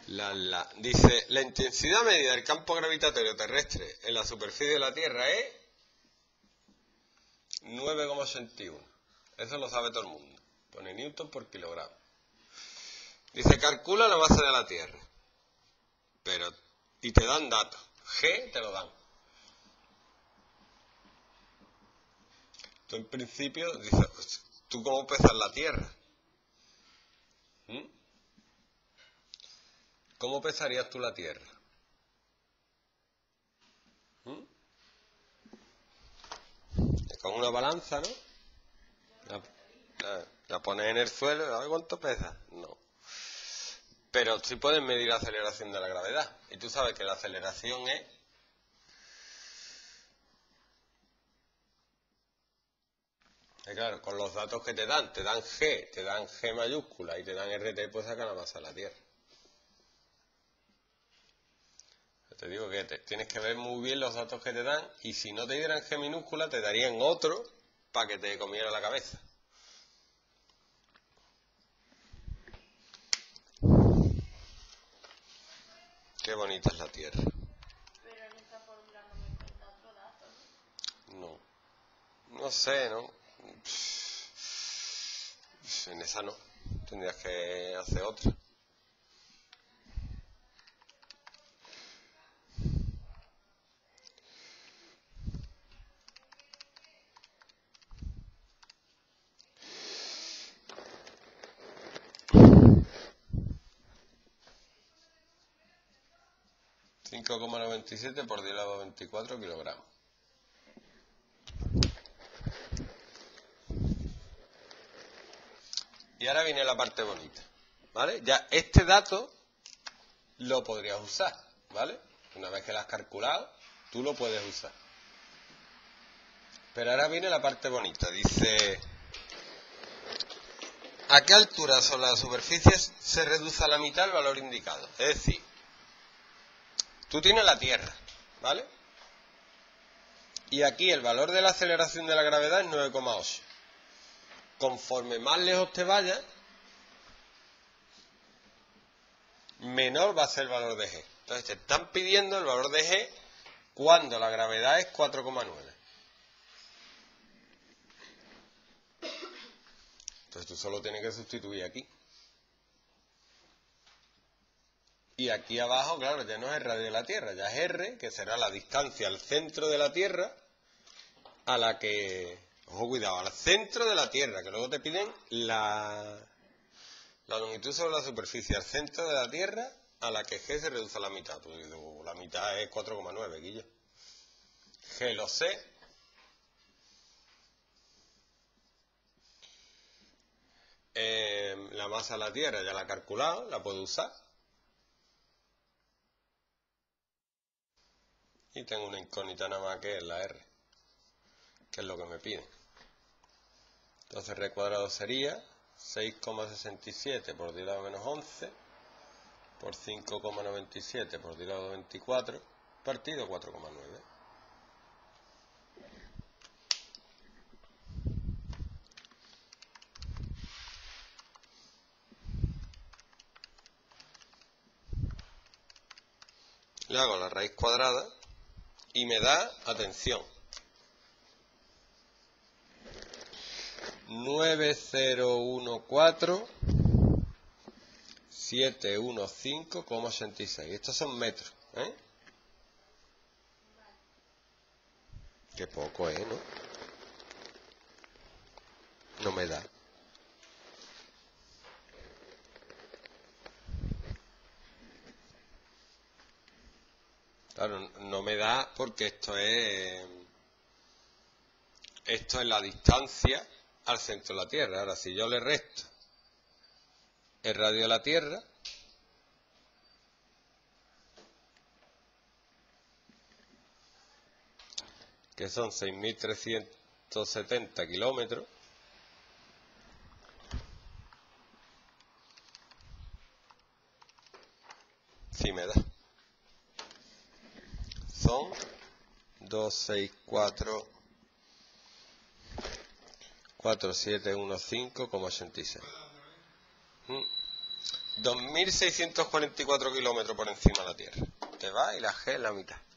Dice, la intensidad media del campo gravitatorio terrestre en la superficie de la Tierra es 9,81. Eso lo sabe todo el mundo. Pone newton por kilogramo. Dice, calcula la masa de la Tierra. Y te dan datos. G te lo dan. Tú en principio dices, pues, ¿tú cómo pesas la Tierra? ¿Cómo pesarías tú la Tierra? Con una balanza, ¿no? La pones en el suelo, a ver cuánto pesa. No. Pero sí puedes medir la aceleración de la gravedad. Y tú sabes que la aceleración es... Claro, con los datos que te dan G mayúscula y te dan RT, pues saca la masa de la Tierra. Te digo que tienes que ver muy bien los datos que te dan, y si no te dieran G minúscula, te darían otro para que te comiera la cabeza. Qué bonita es la Tierra. Pero en esta fórmula no me cuenta otro dato, ¿no? No sé, ¿no? En esa no. Tendrías que hacer otra. ...5,97 por 10 elevado a 24 kilogramos. Y ahora viene la parte bonita, ¿vale? Ya este dato lo podrías usar, ¿vale? Una vez que lo has calculado, tú lo puedes usar. Pero ahora viene la parte bonita. Dice, ¿a qué altura sobre la superficie se reduce a la mitad el valor indicado? Es decir, tú tienes la Tierra, ¿vale? Y aquí el valor de la aceleración de la gravedad es 9,8. Conforme más lejos te vayas, menor va a ser el valor de G. Entonces te están pidiendo el valor de G cuando la gravedad es 4,9. Entonces tú solo tienes que sustituir aquí. Y aquí abajo, claro, ya no es el radio de la Tierra, ya es R, que será la distancia al centro de la Tierra, a la que... Ojo, cuidado, al centro de la Tierra, que luego te piden la longitud sobre la superficie, al centro de la Tierra, a la que G se reduce a la mitad. Tú dices, la mitad es 4,9, Guillo. G lo sé. La masa de la Tierra ya la he calculado, la puedo usar. Y tengo una incógnita nada más que es la R, que es lo que me piden. Entonces R cuadrado sería 6,67 por 10 a la menos 11 por 5,97 por 10 a la 24 partido 4,9. Le hago la raíz cuadrada y me da, atención, 9014,715,86. Estos son metros, ¿eh? Qué poco, ¿no? No me da. Claro, no me da porque esto es la distancia al centro de la Tierra. Ahora, si yo le resto el radio de la Tierra, que son 6.370 kilómetros, sí me da. Son 264,4715,86. 2.644 kilómetros por encima de la Tierra. Te va y la G es la mitad.